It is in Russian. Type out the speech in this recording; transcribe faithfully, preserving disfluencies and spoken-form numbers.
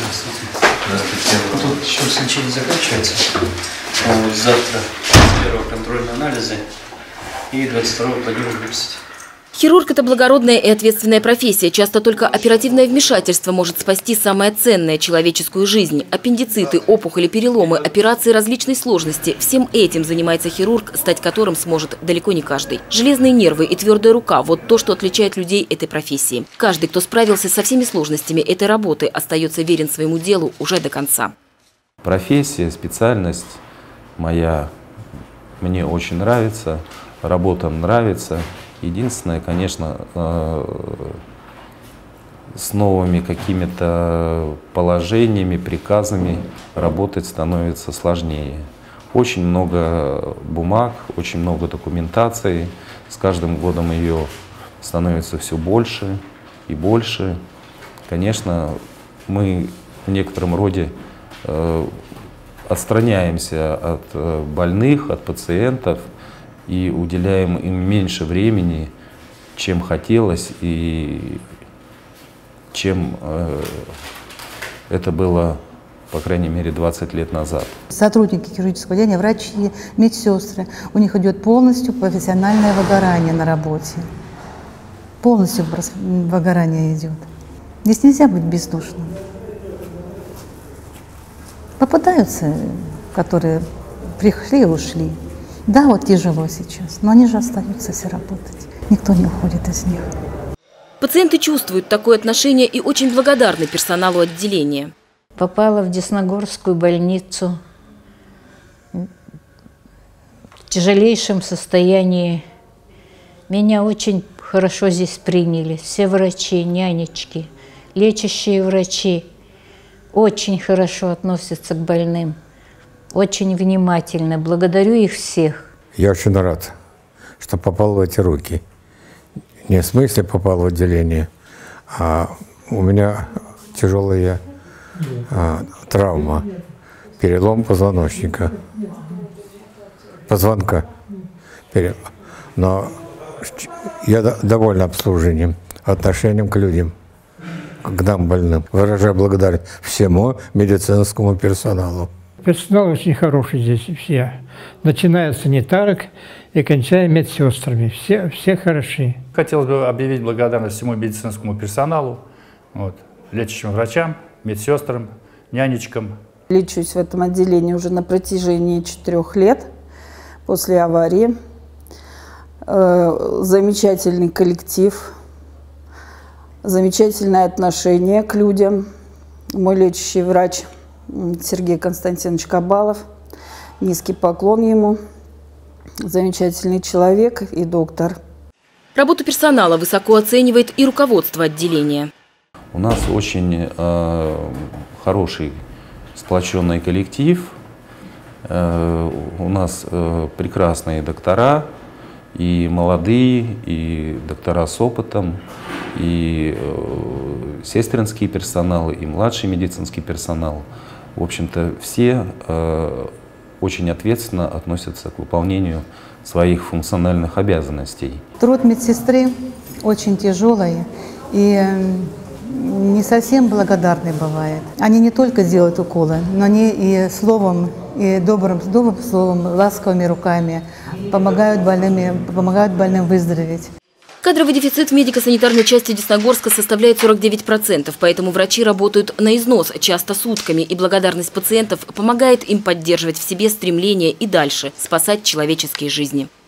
Здравствуйте. Тут еще лечение заканчивается. Вот завтра первого контрольные анализы и двадцать второго планируем выписать. Хирург – это благородная и ответственная профессия. Часто только оперативное вмешательство может спасти самое ценное – человеческую жизнь. Аппендициты, опухоли, переломы, операции различной сложности – всем этим занимается хирург, стать которым сможет далеко не каждый. Железные нервы и твердая рука – вот то, что отличает людей этой профессии. Каждый, кто справился со всеми сложностями этой работы, остается верен своему делу уже до конца. Профессия, специальность моя мне очень нравится, работа нравится. Единственное, конечно, с новыми какими-то положениями, приказами работать становится сложнее. Очень много бумаг, очень много документации. С каждым годом ее становится все больше и больше. Конечно, мы в некотором роде отстраняемся от больных, от пациентов, и уделяем им меньше времени, чем хотелось и чем э, это было, по крайней мере, двадцать лет назад. Сотрудники хирургического отделения, врачи, медсестры, у них идет полностью профессиональное выгорание на работе. Полностью выгорание идет. Здесь нельзя быть бездушным. Попадаются, которые пришли и ушли. Да, вот тяжело сейчас, но они же остаются все работать. Никто не уходит из них. Пациенты чувствуют такое отношение и очень благодарны персоналу отделения. Попала в Десногорскую больницу в тяжелейшем состоянии. Меня очень хорошо здесь приняли. Все врачи, нянечки, лечащие врачи очень хорошо относятся к больным. Очень внимательно. Благодарю их всех. Я очень рад, что попал в эти руки. Не в смысле попал в отделение, а у меня тяжелая а, травма, перелом позвоночника, позвонка. Но я доволен обслуживанием, отношением к людям, к нам больным. Выражаю благодарность всему медицинскому персоналу. Персонал очень хороший здесь все, начиная с санитарок и кончая медсестрами. Все, все хороши. Хотелось бы объявить благодарность всему медицинскому персоналу, вот, лечащим врачам, медсестрам, нянечкам. Лечусь в этом отделении уже на протяжении четырех лет после аварии. Э, замечательный коллектив, замечательное отношение к людям. Мой лечащий врач Сергей Константинович Кабалов. Низкий поклон ему. Замечательный человек и доктор. Работу персонала высоко оценивает и руководство отделения. У нас очень э, хороший сплоченный коллектив. Э, у нас э, прекрасные доктора, и молодые, и доктора с опытом, и э, сестринский персонал, и младший медицинский персонал. В общем-то, все э, очень ответственно относятся к выполнению своих функциональных обязанностей. Труд медсестры очень тяжелый и не совсем благодарный бывает. Они не только делают уколы, но они и словом, и добрым, добрым словом, ласковыми руками помогают больным, помогают больным выздороветь. Кадровый дефицит в медико-санитарной части Десногорска составляет сорок девять процентов, поэтому врачи работают на износ, часто сутками, и благодарность пациентов помогает им поддерживать в себе стремление и дальше спасать человеческие жизни.